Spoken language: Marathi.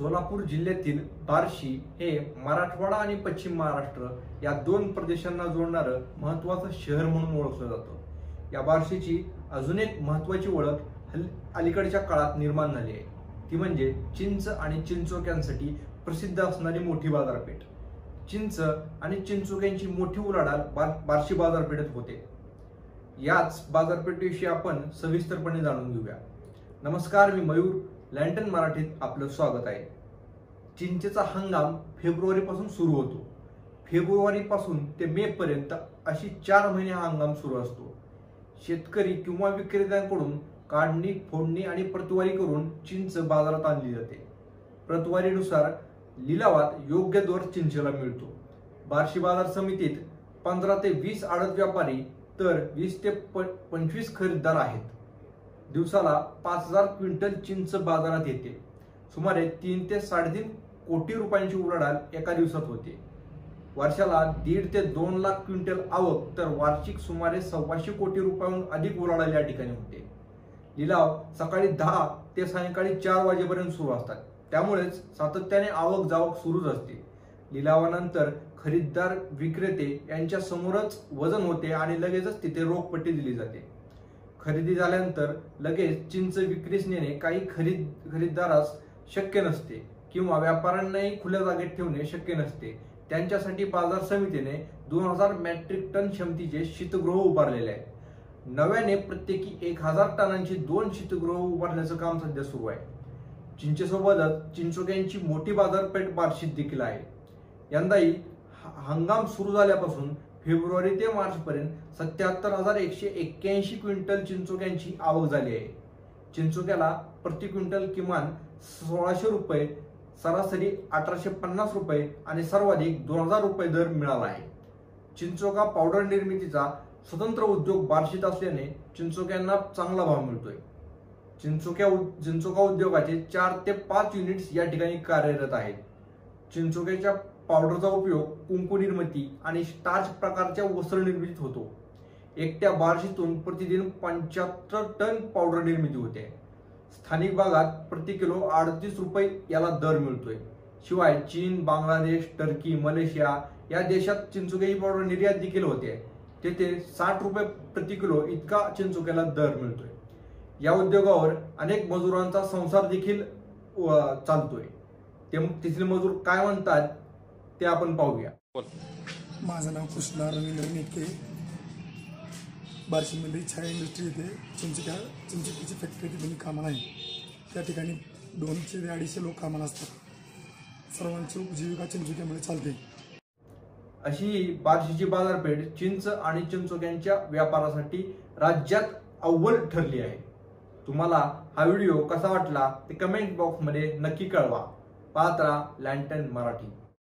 सोलापूर जिल्ह्यातील बार्शी हे मराठवाडा आणि पश्चिम महाराष्ट्र या दोन प्रदेशांना जोडणारं महत्त्वाचं शहर म्हणून ओळखलं जातं। या बार्शीची अजून एक महत्त्वाची ओळख अलीकडच्या काळात निर्माण झाली आहे, ती म्हणजे चिंच आणि चिंचोक्यांसाठी प्रसिद्ध असणारी मोठी बाजारपेठ। चिंच आणि चिंचोक्यांची मोठी उलाढाल बार्शी बाजारपेठेत होते। याच बाजारपेठेविषयी आपण सविस्तरपणे जाणून घेऊया। नमस्कार, मी मयूर, लँटन मराठीत आपलं स्वागत आहे। चिंचेचा हंगाम फेब्रुवारी पासून सुरू होतो। फेब्रुवारी पासून ते मे पर्यंत अशी 4 महिने हा हंगाम सुरू असतो। शेतकरी किंवा विक्रेत्यांकडून काढणी, फोडणी आणि प्रतवारी करून चिंच बाजारात आणली जाते। प्रतवारीनुसार लिलावात योग्य दर चिंचेला मिळतो। बार्शी बाजार समितीत 15 ते 20 आडत व्यापारी तर 20 ते 25 खरेदीदार आहेत। दिवसाला 5000 क्विंटल चिंच बाजारात येते। सुमारे 3 ते 3.5 कोटी रुपयांची उलाढाल एका दिवसात होते। वर्षाला 1.5 ते 2 लाख क्विंटल आवक तर वार्षिक सुमारे 125 कोटी रुपयांहून अधिक उलाढाल या ठिकाणी होते। लिलाव सकाळी 10 ते सायंकाळी 4 वाजेपर्यंत सुरू असतात, त्यामुळेच सातत्याने आवक जावक सुरूच असते। लिलावानंतर खरेदीदार विक्रेते यांच्या समोरच वजन होते आणि लगेचच तिथे रोखपट्टी दिली जाते। खरेदी झाल्यानंतर लगेच चिंच विक्रीस नेणे काही खरेदीदारास शक्य नसते किंवा व्यापाऱ्यांनाही खुल्या जागेत ठेवणे शक्य नसते। त्यांच्यासाठी बाजार समितीने 2000 मेट्रिक टन क्षमतेचे शीतगृह उभारलेले आहे। नव्याने प्रत्येकी 1000 टनांची 2 शीतगृह उभारण्याचं काम सध्या सुरू आहे। चिंचेसोबतच चिंचोक्यांची मोठी बाजारपेठ बार्शीत देखील आहे। यंदाही हंगाम सुरू झाल्यापासून फेब्रुवारी ते मार्च पर्यंत 77,181 क्विंटल चिंचोक्यांची आवक झाली आहे। चिंचोक्याला प्रति क्विंटल किमान 1600 रुपये, सरासरी 1850 रुपये आणि सर्वाधिक 2000 रुपये दर मिळाला आहे। चिंचोका पावडर निर्मितीचा स्वतंत्र उद्योग बार्शीत असल्याने चिंचोक्यांना चांगला भाव मिळतोय। चिंचोका उद्योगाचे 4 ते 5 युनिट्स या ठिकाणी कार्यरत आहेत। चिंचोक्याच्या पावडरचा उपयोग कुंकू निर्मिती आणि स्टार्च प्रकारच्या वस्त्र निर्मितीत होतो। एकट्या बार्शीतून प्रतिदिन 75 टन पावडर निर्मिती होते। स्थानिक भागात प्रति किलो 38 रुपये याला दर मिळतोय। शिवाय चीन, बांगलादेश, टर्की, मलेशिया या देशात चिंचोक्याची पावडर निर्यात देखील होते। तेथे 60 रुपये प्रति किलो इतका चिंचोक्याला दर मिळतोय। या उद्योगावर अनेक मजुरांचा संसार देखील चालतोय। तिथले मजूर काय म्हणतात ते आपण पाहूया। माझं नाव कृष्णा रवींद्र नेटके। बार्शीमध्ये छाया इंडस्ट्री येथे चिंचोक्याची फॅक्टरी ठिकाणी कामाला आहे। त्या ठिकाणी 200 ते 250 लोक कामाला असतात। सर्वांची उपजीविका चिंचोक्यामुळे चालते। अशी बार्शीची बाजारपेठ चिंच आणि चिंचोक्यांच्या व्यापारासाठी राज्यात अव्वल ठरली आहे। तुम्हाला हा व्हिडिओ कसा वाटला ते कमेंट बॉक्समध्ये नक्की कळवा। पाहत राहा लँटन मराठी।